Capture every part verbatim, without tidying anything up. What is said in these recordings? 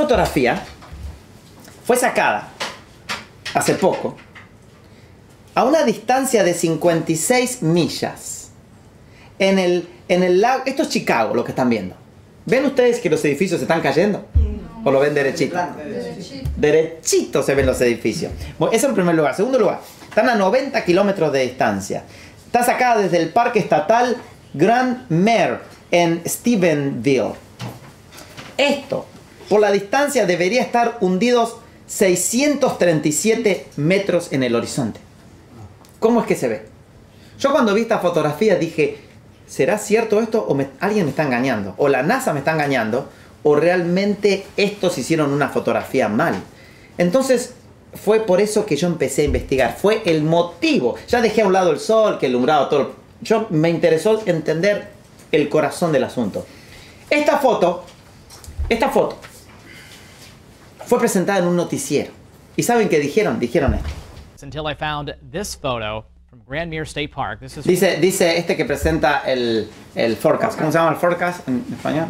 fotografía fue sacada hace poco a una distancia de cincuenta y seis millas en el, en el lago. Esto es Chicago, lo que están viendo. ¿Ven ustedes que los edificios se están cayendo? ¿O lo ven derechito? Derechito. Derechito se ven los edificios. Bueno, eso en primer lugar. Segundo lugar, están a noventa kilómetros de distancia. Está sacada desde el Parque Estatal Grand Mare en Stephenville. Esto, por la distancia, debería estar hundidos seiscientos treinta y siete metros en el horizonte. ¿Cómo es que se ve? Yo cuando vi esta fotografía dije, ¿será cierto esto o me, alguien me está engañando? O la NASA me está engañando, o realmente estos hicieron una fotografía mal. Entonces, fue por eso que yo empecé a investigar. Fue el motivo. Ya dejé a un lado el sol, que alumbrado todo. Yo me interesó entender el corazón del asunto. Esta foto, esta foto, fue presentada en un noticiero. ¿Y saben qué dijeron? Dijeron esto. Until I found this photo from Grand Mare State Park. This is... Dice, dice este que presenta el, el forecast. ¿Cómo se llama el forecast en español?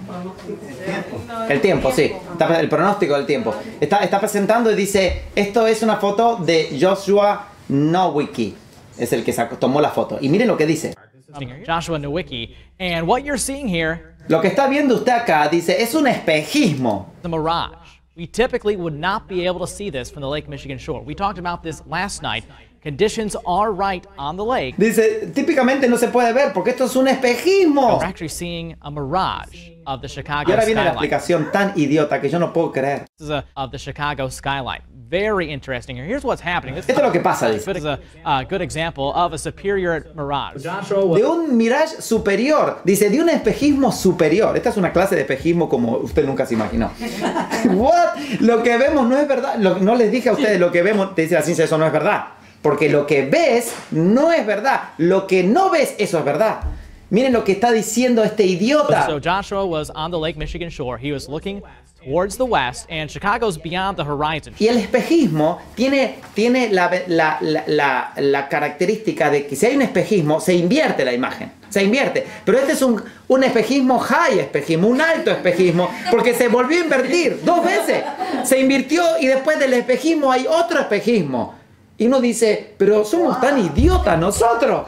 El tiempo, sí. Está, el pronóstico del tiempo. Está, está presentando y dice, esto es una foto de Joshua Nowicki. Es el que sacó, tomó la foto. Y miren lo que dice. Joshua Nowicki. And what you're seeing here, lo que está viendo usted acá, dice, es un espejismo. The mirage. We typically would not be able to see this from the Lake Michigan shore. We talked about this last night. Conditions are right on the lake. Dice, típicamente no se puede ver porque esto es un espejismo. We're actually seeing a mirage of the Chicago y ahora viene skyline. La explicación tan idiota que yo no puedo creer. This is a, of the Chicago skyline. Very interesting here. Here's what's happening. This Esto es lo que pasa, dice. is a uh, good example of a superior mirage. De un mirage superior. Dice, de un espejismo superior. Esta es una clase de espejismo como usted nunca se imaginó. What? Lo que vemos no es verdad. Lo, no les dije a ustedes lo que vemos. Te dice la ciencia, eso no es verdad. Porque lo que ves no es verdad. Lo que no ves, eso es verdad. Miren lo que está diciendo este idiota. So Joshua was on the Lake Michigan shore. He was looking towards the west, and Chicago's beyond the horizon. Y el espejismo tiene, tiene la, la, la, la, la característica de que si hay un espejismo, se invierte la imagen. Se invierte. Pero este es un, un espejismo high espejismo, un alto espejismo, porque se volvió a invertir dos veces. Se invirtió y después del espejismo hay otro espejismo. Y uno dice, pero somos tan idiotas nosotros.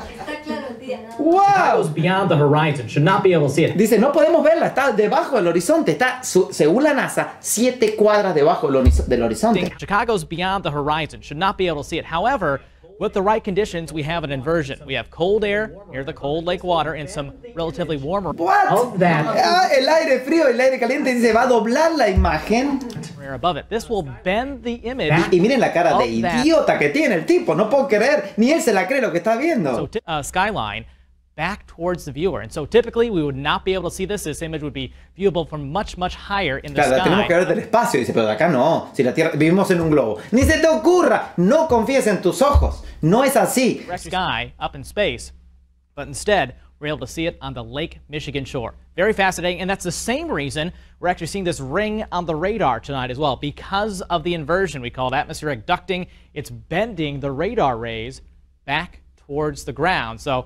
¡Wow! Beyond the horizon, should not be able to see it. Dice, no podemos verla, está debajo del horizonte. Está, su, según la NASA, siete cuadras debajo del, horiz del horizonte. Chicago's beyond the horizon, should not be able to see it. However, with the right conditions, we have an inversion. We have cold air near the cold lake water and some relatively warmer. What? Of that. Ah, el aire frío, el aire caliente, dice, va a doblar la imagen. Above it. This will bend the image. Y miren la cara de idiota que tiene el tipo, no puedo creer, ni él se la cree lo que está viendo. So, uh, skyline back towards the viewer. And so typically we would not be able to see this. This image would be viewable from much, much higher in the claro, sky. La tenemos que ver del espacio. Dice, pero de acá no. Si la Tierra, vivimos en un globo. Ni se te ocurra. No confíes en tus ojos. No es así. Sky up in space, but instead we're able to see it on the Lake Michigan shore. Very fascinating, and that's the same reason we're actually seeing this ring on the radar tonight as well. Because of the inversion we call it atmospheric ducting, it's bending the radar rays back towards the ground. So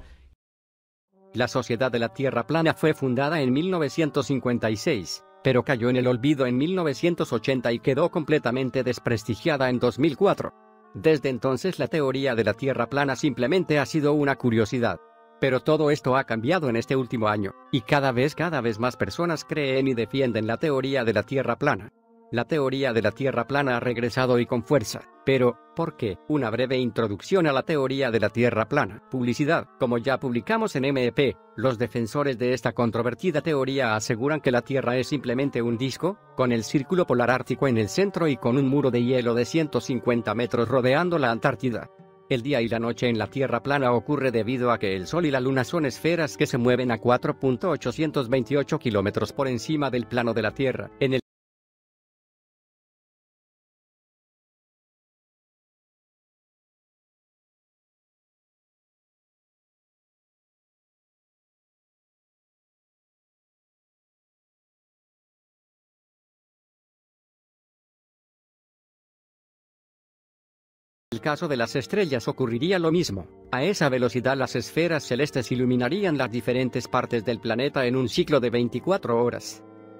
la Sociedad de la Tierra Plana fue fundada en mil novecientos cincuenta y seis, pero cayó en el olvido en mil novecientos ochenta y quedó completamente desprestigiada en dos mil cuatro. Desde entonces la teoría de la Tierra plana simplemente ha sido una curiosidad. Pero todo esto ha cambiado en este último año, y cada vez cada vez más personas creen y defienden la teoría de la Tierra plana. La teoría de la Tierra plana ha regresado y con fuerza. Pero, ¿por qué? Una breve introducción a la teoría de la Tierra plana. Publicidad. Como ya publicamos en M E P, los defensores de esta controvertida teoría aseguran que la Tierra es simplemente un disco, con el círculo polar ártico en el centro y con un muro de hielo de ciento cincuenta metros rodeando la Antártida. El día y la noche en la Tierra plana ocurre debido a que el Sol y la Luna son esferas que se mueven a cuatro mil ochocientos veintiocho kilómetros por encima del plano de la Tierra. En el En el caso de las estrellas ocurriría lo mismo. A esa velocidad las esferas celestes iluminarían las diferentes partes del planeta en un ciclo de veinticuatro horas.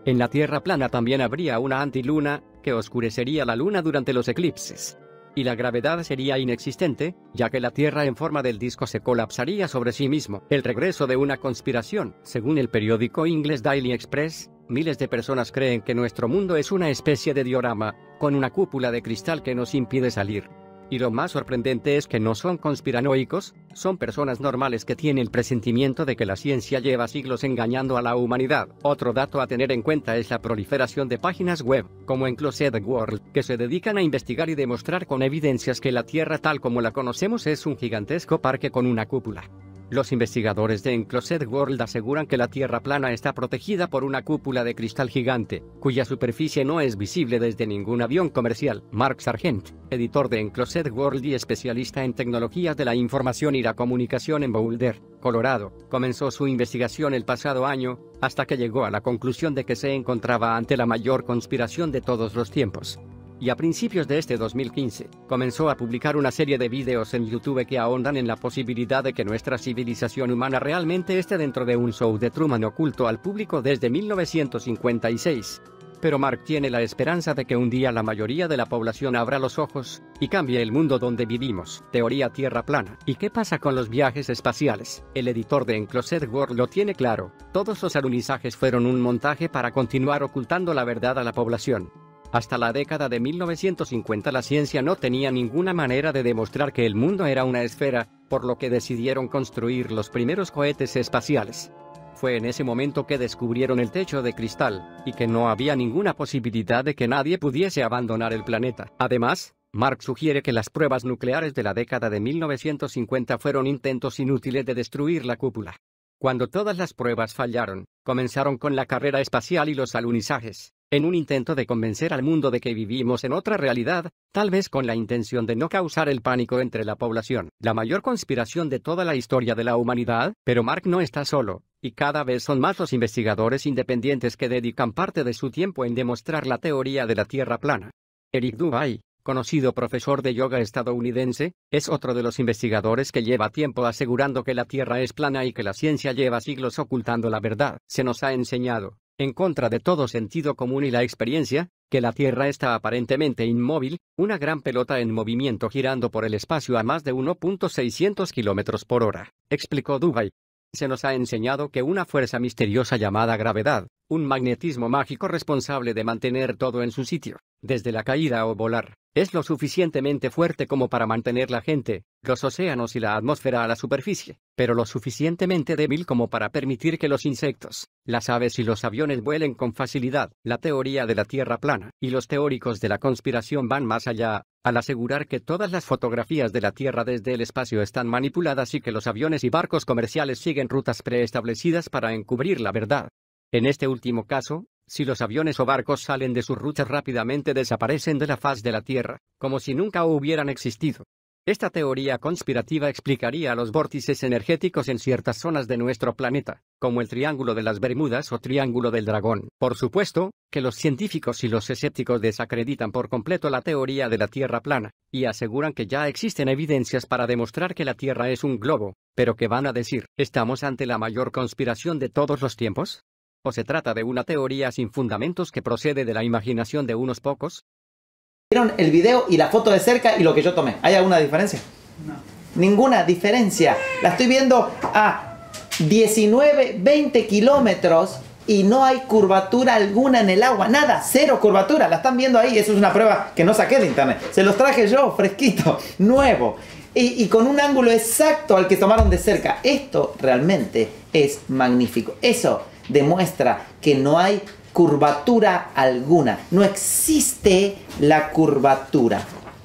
En la Tierra plana también habría una antiluna, que oscurecería la luna durante los eclipses. Y la gravedad sería inexistente, ya que la Tierra en forma del disco se colapsaría sobre sí mismo. El regreso de una conspiración. Según el periódico inglés Daily Express, miles de personas creen que nuestro mundo es una especie de diorama, con una cúpula de cristal que nos impide salir. Y lo más sorprendente es que no son conspiranoicos, son personas normales que tienen el presentimiento de que la ciencia lleva siglos engañando a la humanidad. Otro dato a tener en cuenta es la proliferación de páginas web, como Enclosed World, que se dedican a investigar y demostrar con evidencias que la Tierra tal como la conocemos es un gigantesco parque con una cúpula. Los investigadores de Enclosed World aseguran que la Tierra plana está protegida por una cúpula de cristal gigante, cuya superficie no es visible desde ningún avión comercial. Mark Sargent, editor de Enclosed World y especialista en tecnologías de la información y la comunicación en Boulder, Colorado, comenzó su investigación el pasado año, hasta que llegó a la conclusión de que se encontraba ante la mayor conspiración de todos los tiempos. Y a principios de este dos mil quince, comenzó a publicar una serie de videos en YouTube que ahondan en la posibilidad de que nuestra civilización humana realmente esté dentro de un show de Truman oculto al público desde mil novecientos cincuenta y seis. Pero Mark tiene la esperanza de que un día la mayoría de la población abra los ojos, y cambie el mundo donde vivimos. Teoría Tierra plana. ¿Y qué pasa con los viajes espaciales? El editor de Enclosed World lo tiene claro. Todos los alunizajes fueron un montaje para continuar ocultando la verdad a la población. Hasta la década de mil novecientos cincuenta la ciencia no tenía ninguna manera de demostrar que el mundo era una esfera, por lo que decidieron construir los primeros cohetes espaciales. Fue en ese momento que descubrieron el techo de cristal, y que no había ninguna posibilidad de que nadie pudiese abandonar el planeta. Además, Mark sugiere que las pruebas nucleares de la década de mil novecientos cincuenta fueron intentos inútiles de destruir la cúpula. Cuando todas las pruebas fallaron, comenzaron con la carrera espacial y los alunizajes, en un intento de convencer al mundo de que vivimos en otra realidad, tal vez con la intención de no causar el pánico entre la población. La mayor conspiración de toda la historia de la humanidad, pero Mark no está solo, y cada vez son más los investigadores independientes que dedican parte de su tiempo en demostrar la teoría de la Tierra plana. Eric Dubay, conocido profesor de yoga estadounidense, es otro de los investigadores que lleva tiempo asegurando que la Tierra es plana y que la ciencia lleva siglos ocultando la verdad. Se nos ha enseñado, en contra de todo sentido común y la experiencia, que la Tierra está aparentemente inmóvil, una gran pelota en movimiento girando por el espacio a más de uno punto seiscientos kilómetros por hora, explicó Dubay. Se nos ha enseñado que una fuerza misteriosa llamada gravedad, un magnetismo mágico responsable de mantener todo en su sitio, desde la caída o volar, es lo suficientemente fuerte como para mantener la gente, los océanos y la atmósfera a la superficie, pero lo suficientemente débil como para permitir que los insectos, las aves y los aviones vuelen con facilidad. La teoría de la Tierra plana y los teóricos de la conspiración van más allá, al asegurar que todas las fotografías de la Tierra desde el espacio están manipuladas y que los aviones y barcos comerciales siguen rutas preestablecidas para encubrir la verdad. En este último caso, si los aviones o barcos salen de sus rutas rápidamente desaparecen de la faz de la Tierra, como si nunca hubieran existido. Esta teoría conspirativa explicaría los vórtices energéticos en ciertas zonas de nuestro planeta, como el Triángulo de las Bermudas o Triángulo del Dragón. Por supuesto, que los científicos y los escépticos desacreditan por completo la teoría de la Tierra plana, y aseguran que ya existen evidencias para demostrar que la Tierra es un globo, pero ¿qué van a decir? ¿Estamos ante la mayor conspiración de todos los tiempos? ¿O se trata de una teoría sin fundamentos que procede de la imaginación de unos pocos? Vieron el video y la foto de cerca y lo que yo tomé. ¿Hay alguna diferencia? No. Ninguna diferencia. La estoy viendo a diecinueve, veinte kilómetros y no hay curvatura alguna en el agua. Nada, cero curvatura. La están viendo ahí. Eso es una prueba que no saqué de internet. Se los traje yo, fresquito, nuevo. Y, y con un ángulo exacto al que tomaron de cerca. Esto realmente es magnífico. Eso demuestra que no hay curvatura alguna. No existe la curvatura.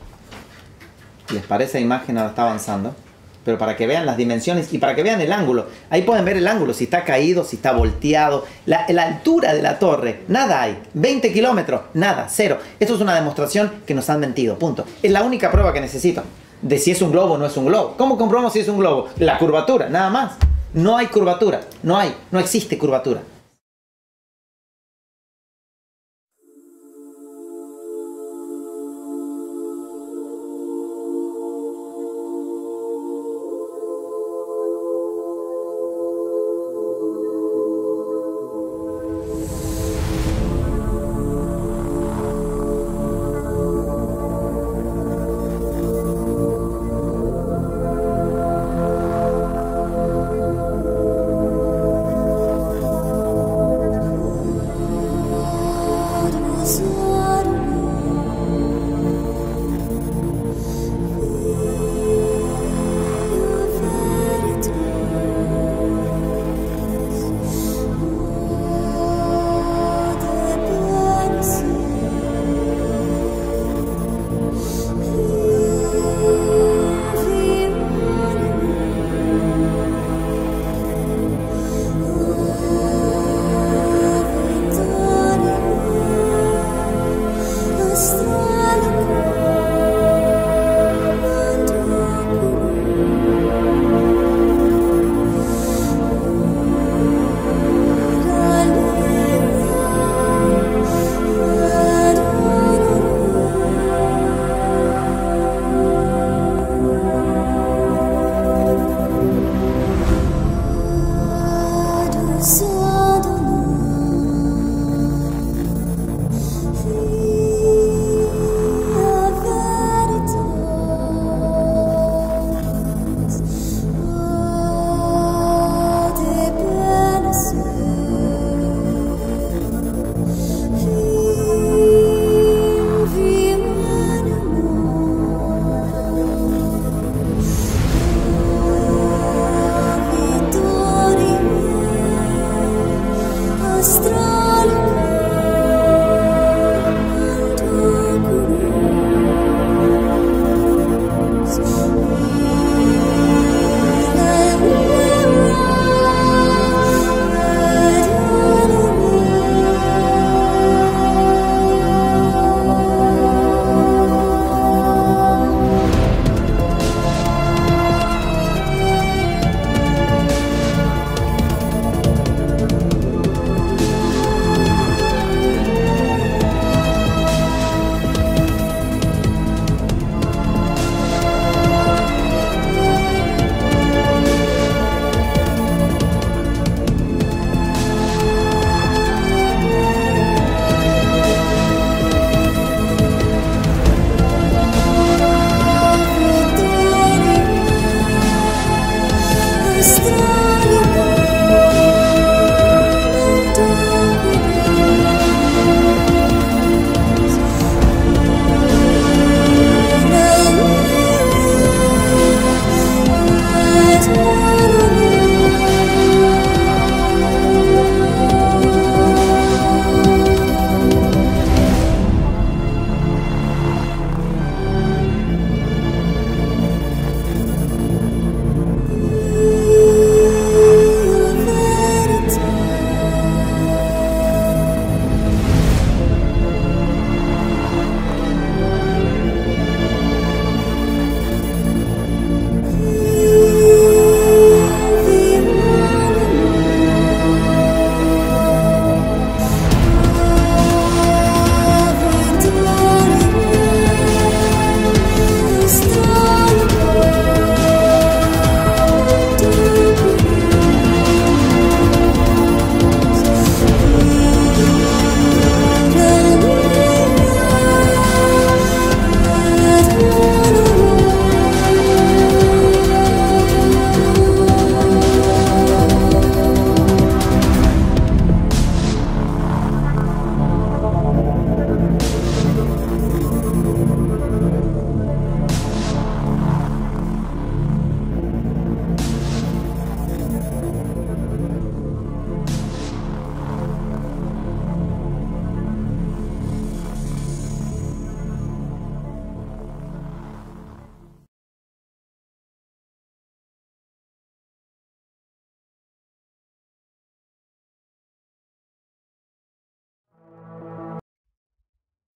¿Les parece? La imagen ahora está avanzando. Pero para que vean las dimensiones y para que vean el ángulo. Ahí pueden ver el ángulo, si está caído, si está volteado. La, la altura de la torre, nada hay. veinte kilómetros, nada, cero. Esto es una demostración que nos han mentido, punto. Es la única prueba que necesito de si es un globo o no es un globo. ¿Cómo comprobamos si es un globo? La curvatura, nada más. No hay curvatura, no hay, no existe curvatura.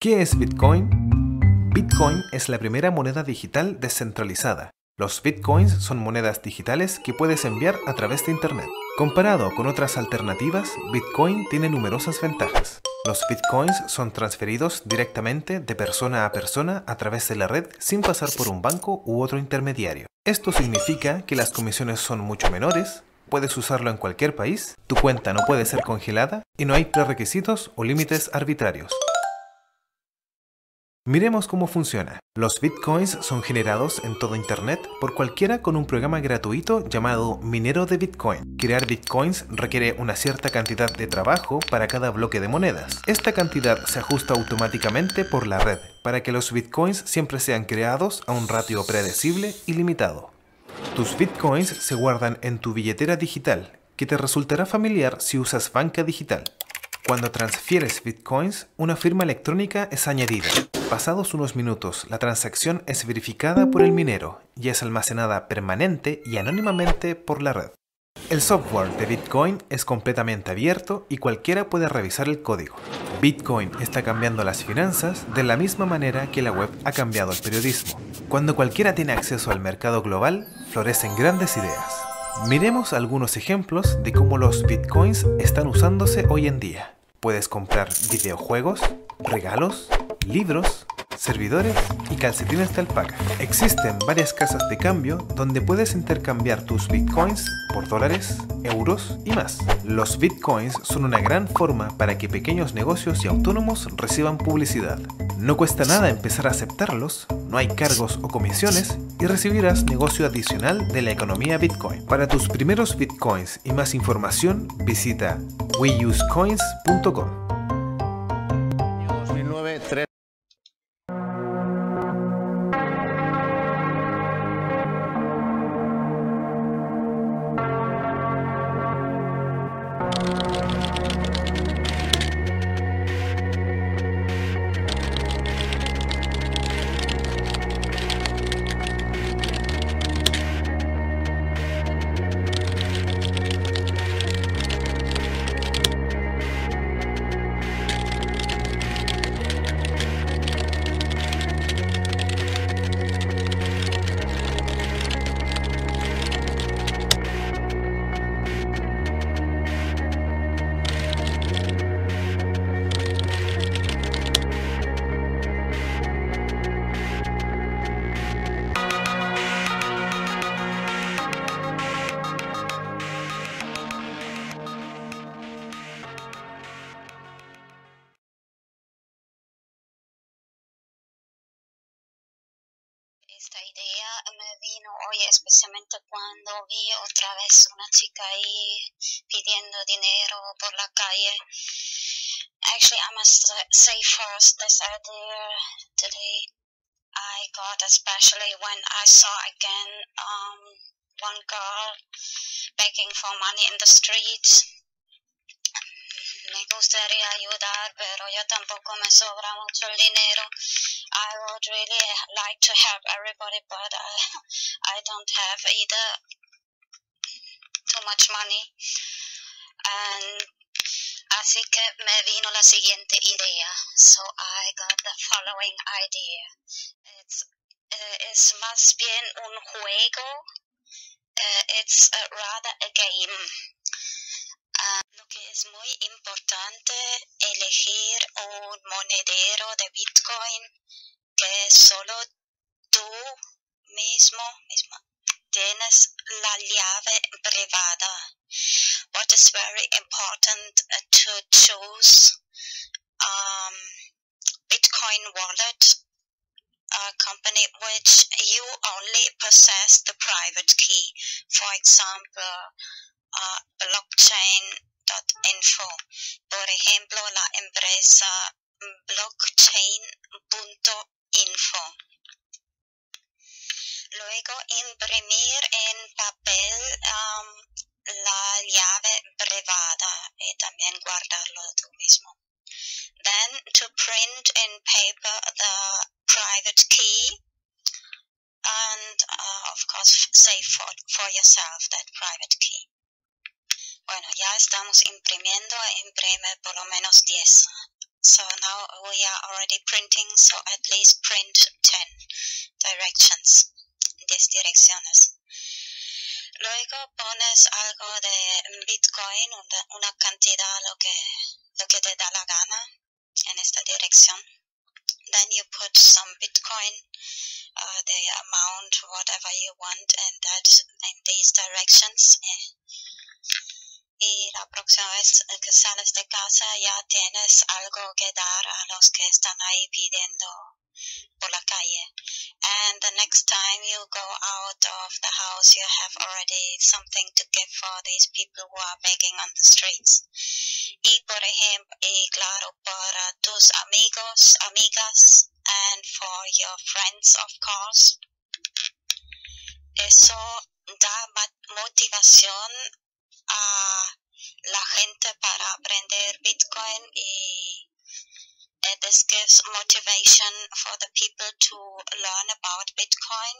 ¿Qué es Bitcoin? Bitcoin es la primera moneda digital descentralizada. Los Bitcoins son monedas digitales que puedes enviar a través de Internet. Comparado con otras alternativas, Bitcoin tiene numerosas ventajas. Los Bitcoins son transferidos directamente de persona a persona a través de la red sin pasar por un banco u otro intermediario. Esto significa que las comisiones son mucho menores, puedes usarlo en cualquier país, tu cuenta no puede ser congelada y no hay prerequisitos o límites arbitrarios. Miremos cómo funciona. Los Bitcoins son generados en todo Internet por cualquiera con un programa gratuito llamado minero de Bitcoin. Crear Bitcoins requiere una cierta cantidad de trabajo para cada bloque de monedas. Esta cantidad se ajusta automáticamente por la red para que los Bitcoins siempre sean creados a un ratio predecible y limitado. Tus Bitcoins se guardan en tu billetera digital, que te resultará familiar si usas banca digital. Cuando transfieres Bitcoins, una firma electrónica es añadida. Pasados unos minutos, la transacción es verificada por el minero y es almacenada permanente y anónimamente por la red. El software de Bitcoin es completamente abierto y cualquiera puede revisar el código. Bitcoin está cambiando las finanzas de la misma manera que la web ha cambiado el periodismo. Cuando cualquiera tiene acceso al mercado global, florecen grandes ideas. Miremos algunos ejemplos de cómo los Bitcoins están usándose hoy en día. Puedes comprar videojuegos, regalos, libros, servidores y calcetines de alpaca. Existen varias casas de cambio donde puedes intercambiar tus Bitcoins por dólares, euros y más. Los Bitcoins son una gran forma para que pequeños negocios y autónomos reciban publicidad. No cuesta nada empezar a aceptarlos, no hay cargos o comisiones y recibirás negocio adicional de la economía Bitcoin. Para tus primeros Bitcoins y más información, visita we use coins punto com. dos mil nueve, tres Esta idea me vino hoy especialmente cuando vi otra vez una chica ahí pidiendo dinero por la calle. Actually, I must say first, this idea today I got especially when I saw again um, one girl begging for money in the streets. Me gustaría ayudar, pero yo tampoco me sobra mucho el dinero. I would really like to help everybody, but I, I don't have either too much money. And así que me vino la siguiente idea. So I got the following idea. It's, uh, es más bien un juego. Uh, it's uh, rather a game. Uh, lo que es muy importante, elegir un monedero de Bitcoin que solo tú mismo, mismo tienes la llave privada. What is very important uh, to choose um, Bitcoin wallet uh, company which you only possess the private key. For example, uh, blockchain dot info. Por ejemplo, la empresa blockchain punto info. Luego, imprimir en papel um, la llave privada y también guardarlo tú mismo. Then, to print in paper the private key and, uh, of course, save for, for yourself that private key. Bueno, ya estamos imprimiendo, imprime por lo menos diez So now we are already printing, so at least print ten directions, diez direcciones. Luego pones algo de Bitcoin, una, una cantidad, lo que, lo que te da la gana en esta dirección. Then you put some Bitcoin, uh, the amount, whatever you want, and that in these directions. Y la próxima vez que sales de casa ya tienes algo que dar a los que están ahí pidiendo por la calle. And the next time you go out of the house, you have already something to give for these people who are begging on the streets. Y por ejemplo, y claro, para tus amigos, amigas, and for your friends, of course. Eso da motivación a la gente para aprender Bitcoin, y this gives motivation for the people to learn about Bitcoin.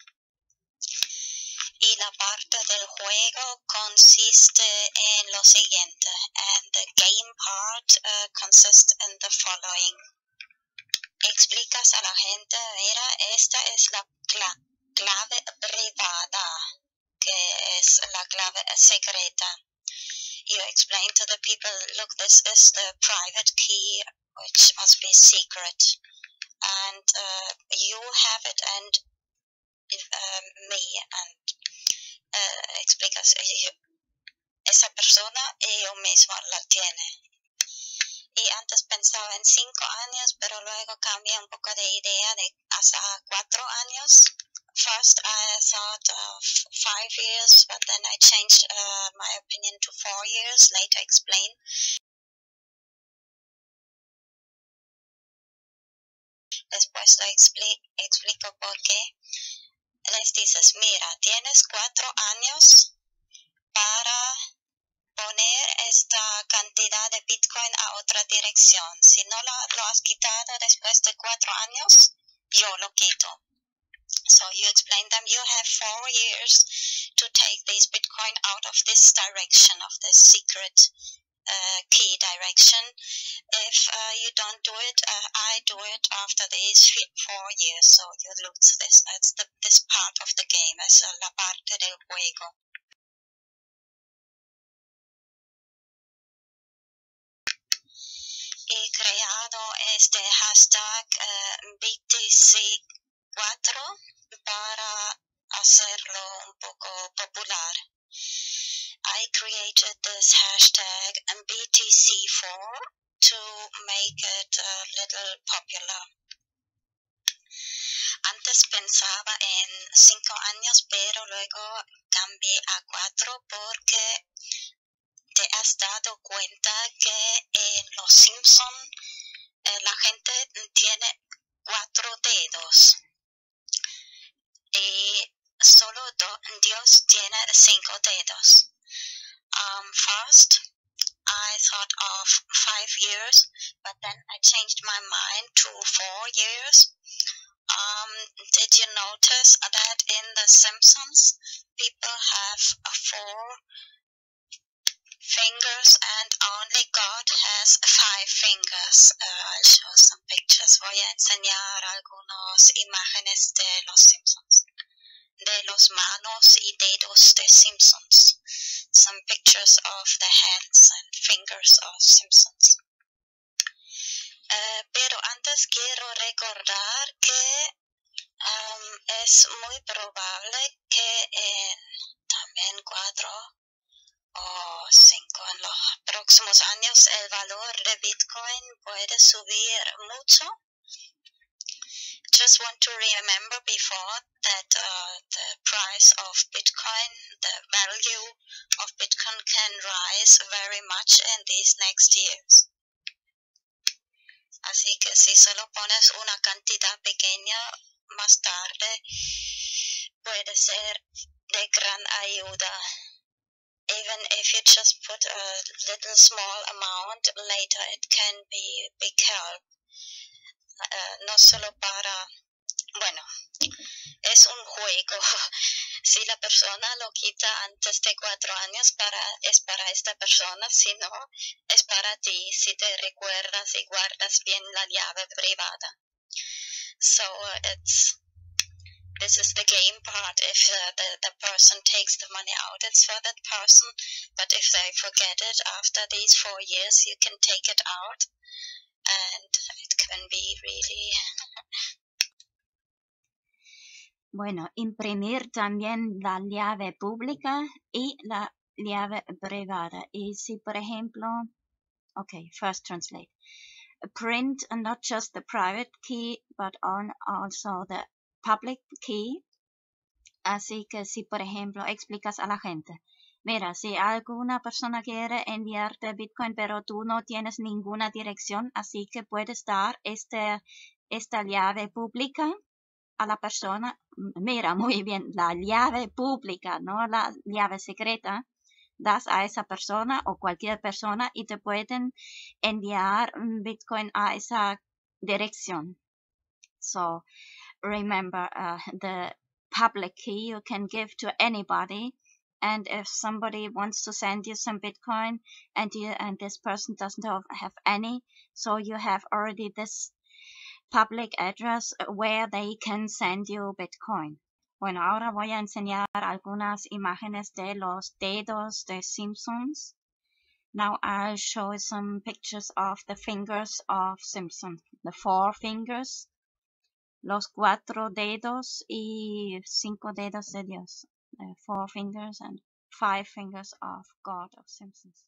Y la parte del juego consiste en lo siguiente, and the game part uh, consists in the following. Explicas a la gente, mira, esta es la cla clave privada, que es la clave secreta. You explain to the people, look, this is the private key, which must be secret. And uh, you have it, and uh, me, and uh, explicas, esa persona y yo mismo la tiene. Y antes pensaba en cinco años, pero luego cambié un poco de idea de hasta cuatro años. First, I thought of five years, but then I changed uh, my opinion to four years. Later, explain. Después lo expli explico por qué. Les dices, mira, tienes cuatro años para poner esta cantidad de Bitcoin a otra dirección. Si no lo, lo has quitado después de cuatro años, yo lo quito. So you explain them, you have four years to take this Bitcoin out of this direction, of this secret uh, key direction. If uh, you don't do it, uh, I do it after these four years, so you lose this. That's the, this part of the game, es la parte del juego. He creado este hashtag uh, B T C cuatro para hacerlo un poco popular. I created this hashtag B T C four to make it a little popular. Antes pensaba en cinco años, pero luego cambié a cuatro porque te has dado cuenta que en Los Simpson eh, la gente tiene cuatro dedos. Y solo do, Dios tiene cinco dedos. Um, first, I thought of five years, but then I changed my mind to four years. Um, did you notice that in The Simpsons, people have four fingers and only God has five fingers? Uh, I'll show some pictures. Voy a enseñar algunas imágenes de Los Simpsons, de los manos y dedos de Simpsons. Some pictures of the hands and fingers of Simpsons. Uh, pero antes quiero recordar que um, es muy probable que en también cuatro o cinco en los próximos años el valor de Bitcoin puede subir mucho. Just want to remember before that uh, the price of Bitcoin, the value of Bitcoin can rise very much in these next years. Así que si solo pones una cantidad pequeña, más tarde puede ser de gran ayuda. Even if you just put a little small amount, later it can be big help. Uh, no solo para, bueno, es un juego, Si la persona lo quita antes de cuatro años, para, es para esta persona, si no, es para ti, si te recuerdas y guardas bien la llave privada. So uh, it's, this is the game part. If uh, the, the person takes the money out, it's for that person. But if they forget it after these four years, you can take it out. And it can be really... Bueno, imprimir también la llave pública y la llave privada. Y si, por ejemplo, okay, first translate. Print not just the private key, but on also the public key. Así que si, por ejemplo, explicas a la gente, mira, si alguna persona quiere enviarte Bitcoin, pero tú no tienes ninguna dirección, así que puedes dar este, esta llave pública a la persona. Mira, muy bien, la llave pública, no la llave secreta, das a esa persona o cualquier persona y te pueden enviar Bitcoin a esa dirección. So, remember, uh, the public key you can give to anybody, and if somebody wants to send you some Bitcoin and you and this person doesn't have, have any, so you have already this public address where they can send you Bitcoin. Bueno, ahora voy a enseñar algunas imágenes de los dedos de Simpsons. Now I'll show some pictures of the fingers of Simpson, the four fingers, los cuatro dedos y cinco dedos de Dios, the four fingers and five fingers of God of Simpsons.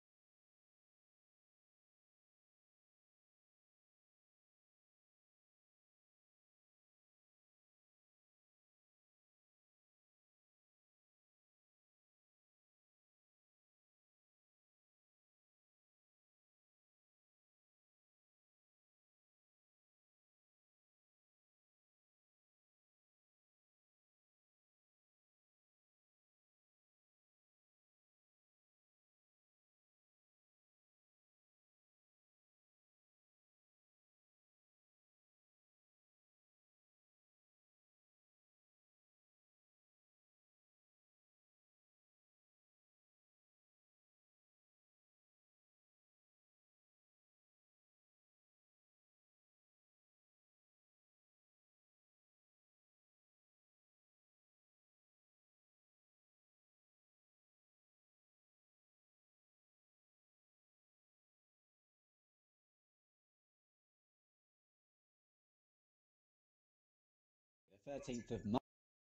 thirteenth of March.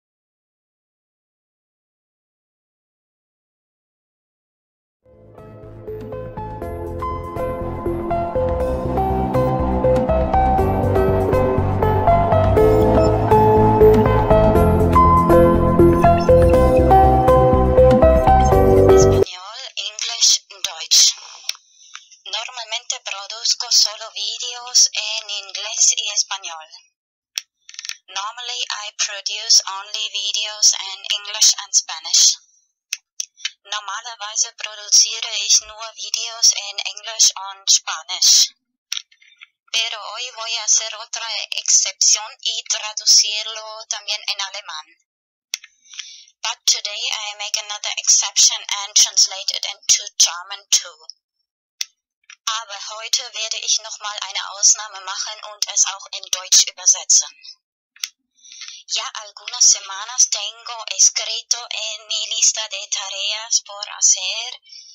Normalmente produzco solo vídeos en inglés y español. Normally I produce only videos in English and Spanish. Normalerweise produziere ich nur Videos in Englisch und Spanisch. Pero hoy voy a hacer otra excepción y traducirlo también en alemán. But today I make another exception and translate it into German too. Aber heute werde ich nochmal eine Ausnahme machen und es auch in Deutsch übersetzen. Ya algunas semanas tengo escrito en mi lista de tareas por hacer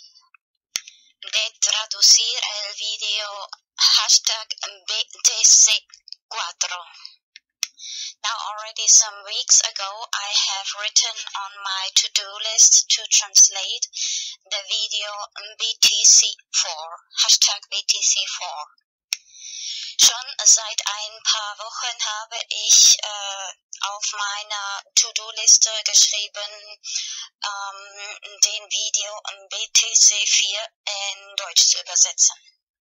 de traducir el video hashtag B T C four. Now already some weeks ago I have written on my to-do list to translate the video B T C four, hashtag B T C four. Schon seit ein paar Wochen habe ich äh, auf meiner To-Do-Liste geschrieben, ähm, den Video B T C four en Deutsch zu übersetzen.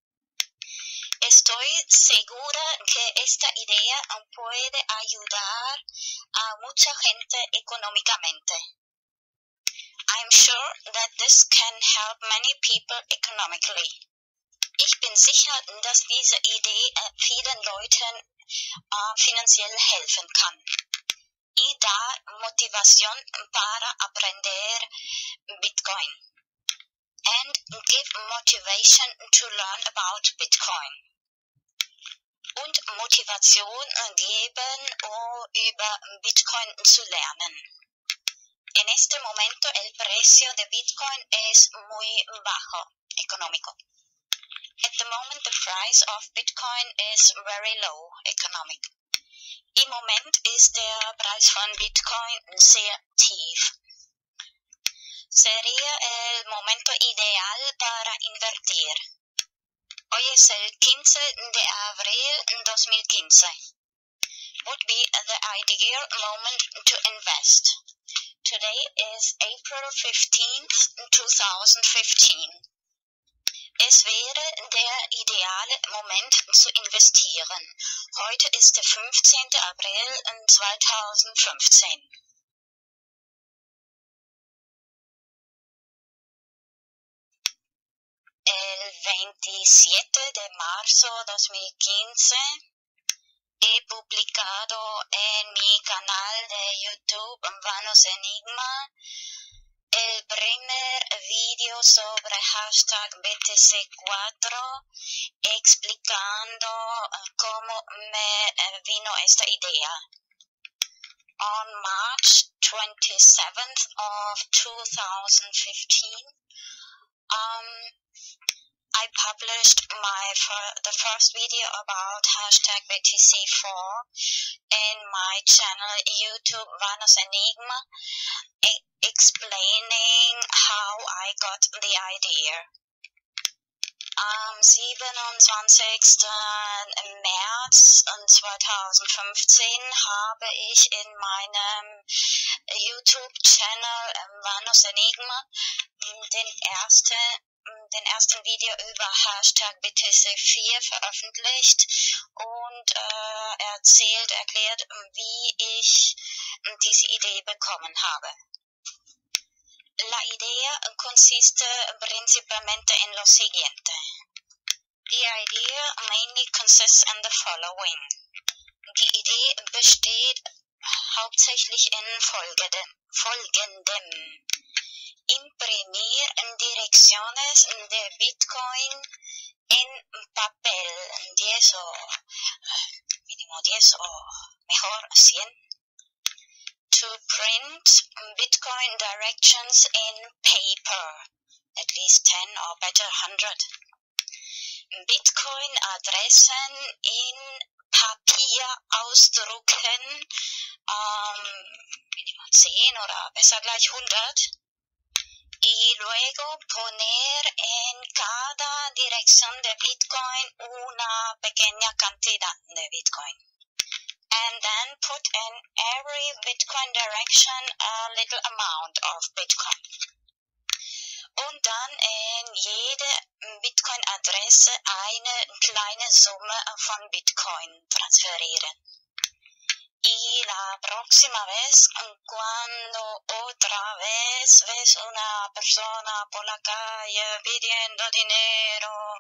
Estoy segura que esta idea puede ayudar a mucha gente económicamente. I'm sure that this can help many people economically. Ich bin sicher, dass diese Idee vielen Leuten äh, finanziell helfen kann. y dar motivación para aprender Bitcoin. And give motivation to learn about Bitcoin. Und Motivation geben, um über Bitcoin zu lernen. En este momento el precio de Bitcoin es muy bajo, económico. At the moment the price of Bitcoin is very low, economic. Im Moment ist der Preis von Bitcoin sehr tief. Sería el momento ideal para invertir. Hoy es el quince de abril dos mil quince. Would be the ideal moment to invest. Today is April fifteenth, twenty fifteen. Es wäre der ideale Moment zu investieren. Heute ist der fünfzehnte April zweitausendfünfzehn. El veintisiete de marzo dos mil quince he publicado en mi canal de YouTube Vanos Enigma el primer vídeo sobre hashtag B T C cuatro explicando cómo me vino esta idea. On March twenty-seventh of two thousand fifteen, um, I published my the first video about hashtag B T C four in my channel YouTube Vanos Enigma, e- explaining how I got the idea. Am siebenundzwanzigsten März zweitausendfünfzehn habe ich in meinem YouTube-Channel Vanos Enigma den ersten den ersten Video über Hashtag B T C vier veröffentlicht und äh, erzählt, erklärt, wie ich diese Idee bekommen habe. La idea consiste principalmente en lo siguiente. The idea mainly consists in the following. Die Idee besteht hauptsächlich in folgendem. folgendem. Imprimir direcciones de Bitcoin en papel, diez o mínimo diez o mejor cien. To print Bitcoin directions in paper, at least ten or better one hundred. Bitcoin Adressen in Papier ausdrucken, um, mínimo zehn oder besser gleich hundert. Y luego poner en cada dirección de Bitcoin una pequeña cantidad de Bitcoin. And then put in every Bitcoin direction a little amount of Bitcoin. Und dann in jede Bitcoin-Adresse eine kleine Summe von Bitcoin transferieren. Y la próxima vez, cuando otra vez ves una persona por la calle pidiendo dinero,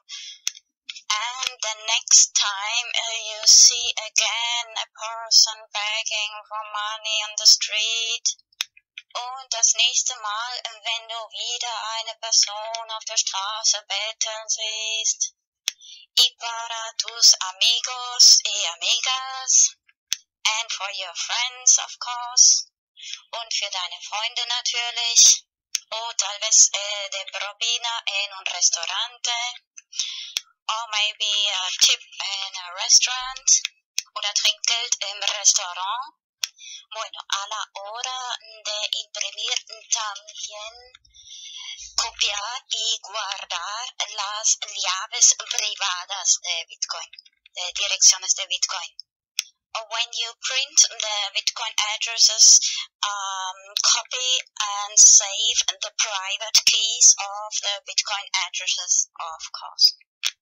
and the next time uh, you see again a person begging for money on the street, und das nächste Mal, wenn du wieder eine Person auf der Straße betteln siehst, y para tus amigos y amigas, and for your friends, of course, und für deine Freunde natürlich, o tal vez eh, de propina en un restaurante, or maybe a tip in a restaurant, oder Trinkgeld im Restaurant. Bueno, a la hora de imprimir también copiar y guardar las llaves privadas de Bitcoin, de direcciones de Bitcoin. When you print the Bitcoin addresses, um, copy and save the private keys of the Bitcoin addresses, of course.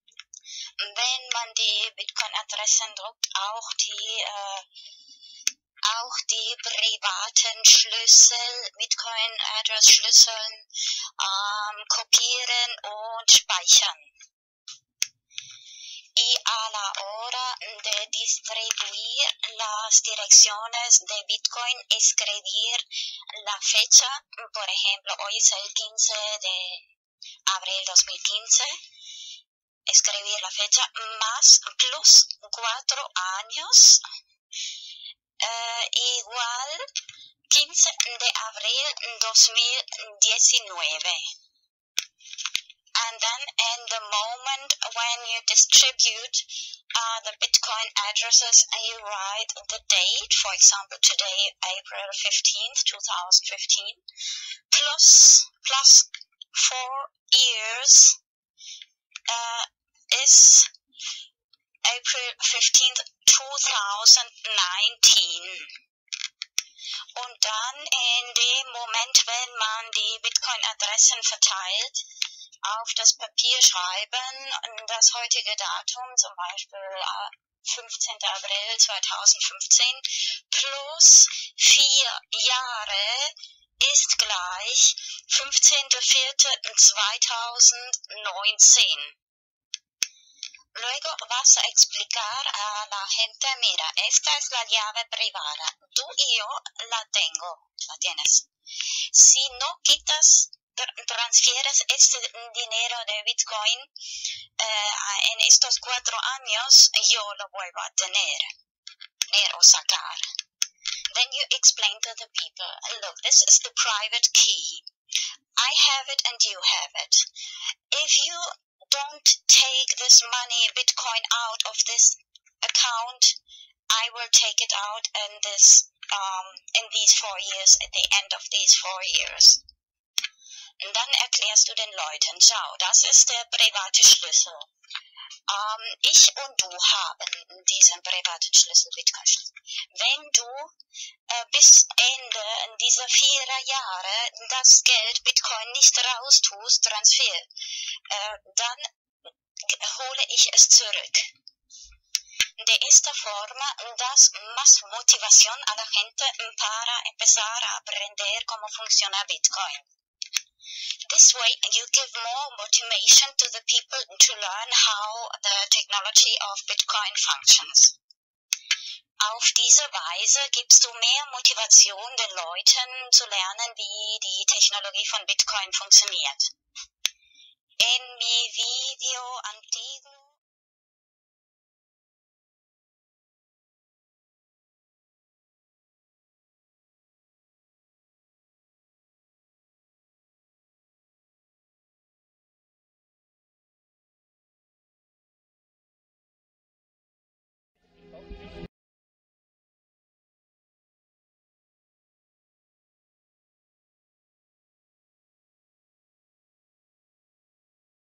Wenn man die Bitcoin-Adressen druckt, auch die, äh, auch die privaten Schlüssel, Bitcoin-Address-Schlüsseln, ähm, kopieren und speichern. y a la hora de distribuir las direcciones de Bitcoin, escribir la fecha, por ejemplo, hoy es el quince de abril dos mil quince, escribir la fecha más plus cuatro años, uh, igual quince de abril dos mil diecinueve. And then in the moment when you distribute uh, the Bitcoin addresses, you write the date, for example, today, April fifteenth, two thousand fifteen, plus, plus four years uh, is April fifteenth, two thousand nineteen. Und dann in dem Moment, wenn man die Bitcoin-Adressen verteilt, auf das Papier schreiben, das heutige Datum, zum Beispiel fünfzehnten April zweitausendfünfzehn, plus vier Jahre ist gleich fünfzehnten vierten zweitausendneunzehn. Luego vas a explicar a la gente, mira, esta es la llave privada, tú y yo la tengo, la tienes. Si no quitas, transfieres este dinero de Bitcoin eh, en estos cuatro años, yo lo vuelvo a tener, tener o sacar. Then you explain to the people, look, this is the private key. I have it and you have it. If you don't take this money, Bitcoin, out of this account, I will take it out in this, um, in these four years, at the end of these four years. Und dann erklärst du den Leuten, schau, das ist der private Schlüssel. Um, ich und du haben diesen privaten Schlüssel, Bitcoin-Schlüssel. Wenn du äh, bis Ende dieser vier Jahre das Geld Bitcoin nicht raustust, Transfer, äh, dann hole ich es zurück. De esta forma das más motivación a la gente para empezar a aprender cómo funciona Bitcoin. This way you give more motivation to the people to learn how the technology of Bitcoin functions. Auf diese Weise gibst du mehr Motivation den Leuten zu lernen, wie die Technologie von Bitcoin funktioniert. En mi video antiguo